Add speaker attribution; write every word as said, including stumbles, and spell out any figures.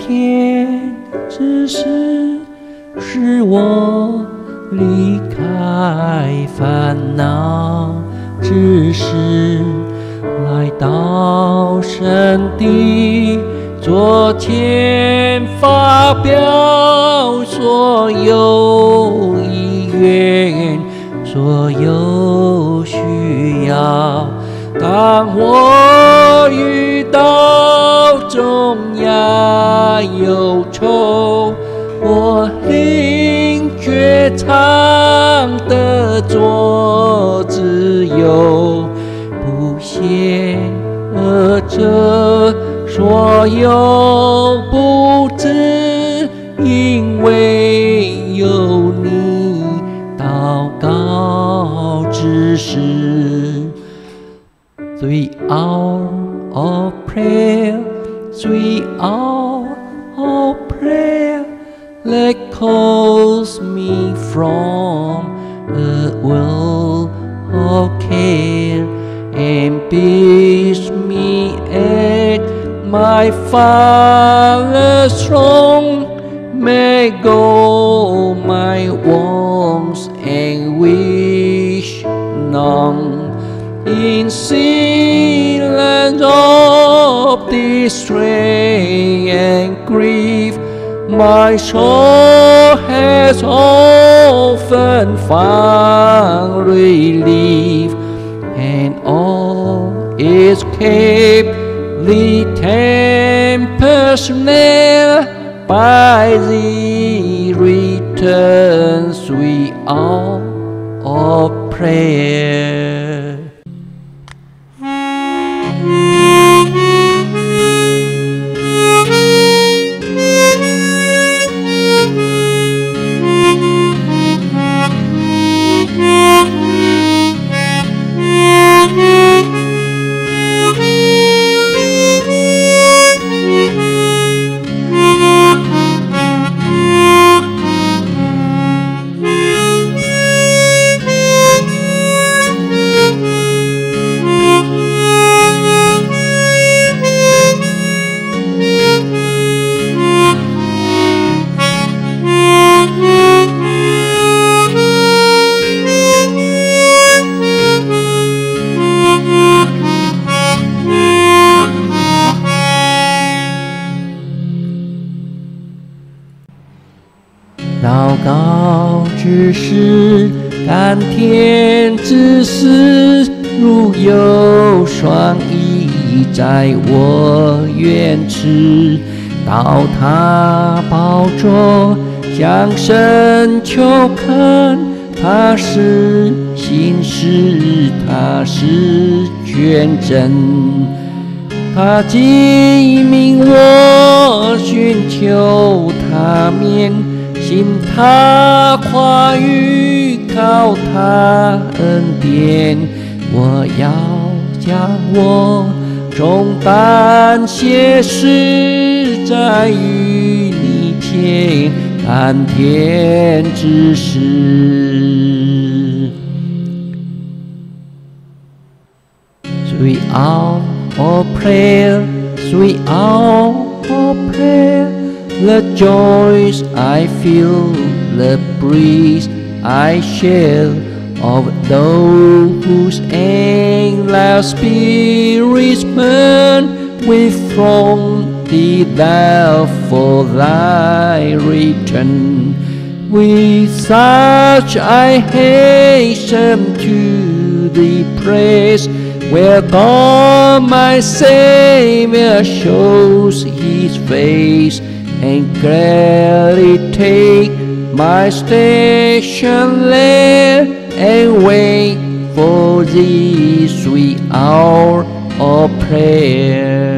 Speaker 1: 天之时，使我离开烦恼之时，来到神的座前，发表所有意愿，所有需要。当我遇到重压忧愁，我灵觉常得着自由，不歇而这所有不知，因为有你祷告之时。Three hours of prayer, three hours of prayer, that calls me from a world of care, and bids me at my Father's throne, may go my wants and wish none. In silence of distress and grief, my soul has often found relief, and all is kept the tempest near by the return sweet hour of prayer.祷告之时，甘甜之时，如有双翼在我愿吃，到他宝座向神求恳，他是信实，他是全真，他记明我寻求他面，信他话语，靠他恩典。我要将我重担卸释在于你前，甘甜之时。Sweet hour of prayer, sweet hour of prayer, the joys I feel, the breeze I share of those whose endless spirits burn with the thou for thy return. With such I hasten to the place where God my Savior shows his face, and gladly take my station there, and wait for the sweet hour of prayer.